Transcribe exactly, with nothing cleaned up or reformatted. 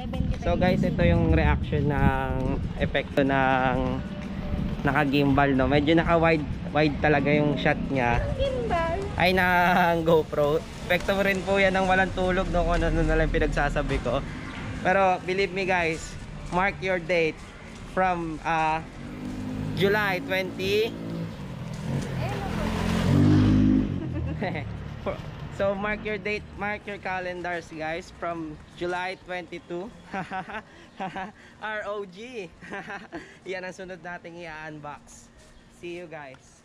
So guys, ito yung reaction ng epekto ng naka-gimbal, no. Medyo naka-wide wide talaga yung shot niya. Gimbal? Ay, ng GoPro. Epekto rin po yan ng walang tulog, no, kung ano na lang pinagsasabi ko. Pero believe me guys, mark your date from uh, July twentieth. So mark your date, mark your calendars guys, from July twenty-second. R O G. Yan ang sunod nating i-unbox. See you guys.